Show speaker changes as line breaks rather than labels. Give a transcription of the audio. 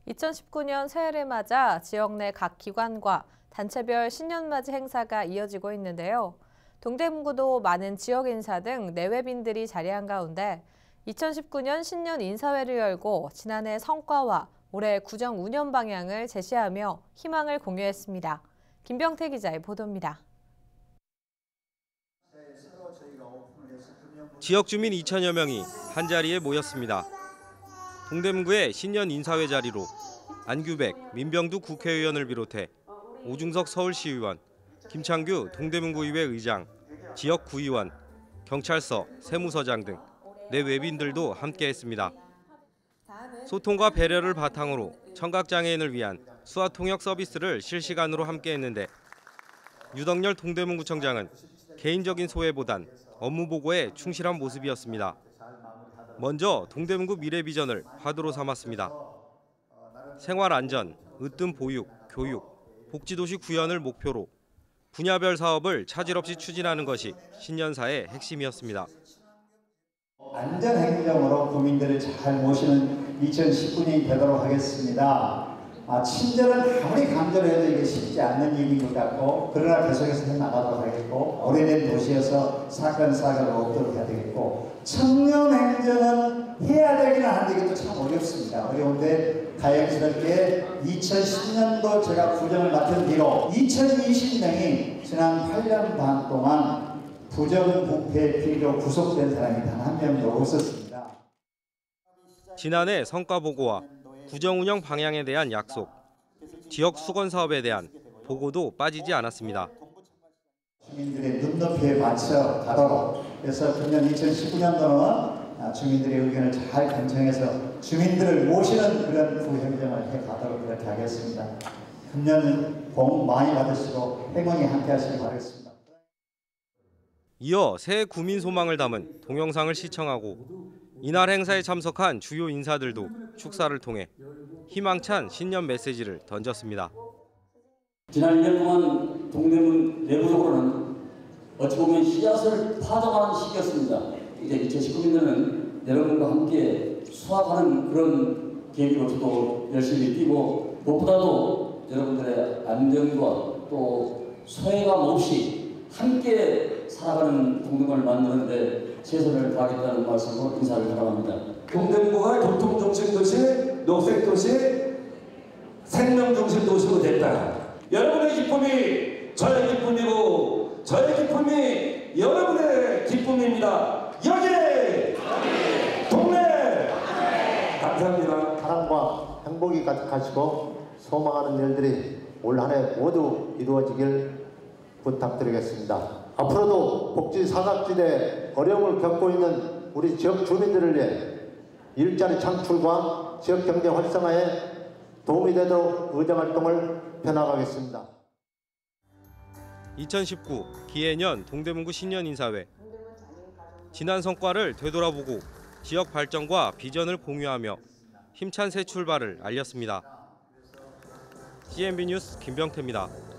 2019년 새해를 맞아 지역 내 각 기관과 단체별 신년맞이 행사가 이어지고 있는데요. 동대문구도 많은 지역 인사 등 내외빈들이 자리한 가운데 2019년 신년 인사회를 열고 지난해 성과와 올해 구정 운영 방향을 제시하며 희망을 공유했습니다. 김병태 기자의 보도입니다.
지역 주민 2천여 명이 한자리에 모였습니다. 동대문구의 신년 인사회 자리로 안규백, 민병두 국회의원을 비롯해 오중석 서울시의원, 김창규 동대문구의회 의장, 지역 구의원, 경찰서, 세무서장 등 내외빈들도 함께했습니다. 소통과 배려를 바탕으로 청각장애인을 위한 수화통역 서비스를 실시간으로 함께했는데 유덕열 동대문구청장은 개인적인 소외보단 업무 보고에 충실한 모습이었습니다. 먼저 동대문구 미래 비전을 화두로 삼았습니다. 생활 안전, 으뜸 보육, 교육, 복지도시 구현을 목표로 분야별 사업을 차질 없이 추진하는 것이 신년사의 핵심이었습니다.
안전행정으로 국민들을 잘 모시는 2019년이 되도록 하겠습니다. 친절은 아무리 강조를 해도 이게 쉽지 않는 일인 것 같고, 그러나 계속해서 해나가도록 하겠고, 오래된 도시에서 사건사고가 없도록 해야 되겠고, 청렴행정은 해야 되기는 한데 이것도 참 어렵습니다. 어려운데 다행스럽게 2010년도 제가 부정을 맡은 뒤로 2020년이 지난 8년 반 동안 부정부패 피의로 구속된 사람이 단 한 명도 없었습니다.
지난해 성과 보고와 구정 운영 방향에 대한 약속, 지역 수건 사업에 대한 보고도 빠지지 않았습니다.
주민들의 눈높이에 맞춰 가도록 해서 금년 2019년도는 주민들의 의견을 잘 경청해서 주민들을 모시는 그런 구행정을 해가도록 그렇게 하겠습니다. 금년은 복 많이 받으시고 행운이 함께 하시길 바라겠습니다.
이어 새해 구민 소망을 담은 동영상을 시청하고 이날 행사에 참석한 주요 인사들도 축사를 통해 희망찬 신년 메시지를 던졌습니다.
지난 1년 동안 동대문 내부적으로는 어찌 보면 씨앗을 파종하는 시기였습니다. 이제 2019년에는 여러분과 함께 수확하는 그런 계기로서도 열심히 뛰고, 무엇보다도 여러분들의 안정과 또 소외감 없이 함께 살아가는 동대문을 만드는데 최선을 다하겠다는 말씀으로 인사를 전합니다.
동대문구가 교통중심도시, 녹색도시, 생명중심도시로 됐다. 여러분의 기쁨이 저의 기쁨이고 저의 기쁨이 여러분의 기쁨입니다. 여기 동네 감사합니다.
사랑과 행복이 가득하시고 소망하는 일들이 올 한 해 모두 이루어지길 부탁드리겠습니다. 앞으로도 복지 사각지대에 어려움을 겪고 있는 우리 지역 주민들을 위해 일자리 창출과 지역 경제 활성화에 도움이 되도록 의정활동을 펴나가겠습니다.
2019 기해년 동대문구 신년 인사회. 지난 성과를 되돌아보고 지역 발전과 비전을 공유하며 힘찬 새 출발을 알렸습니다. CNB 뉴스 김병태입니다.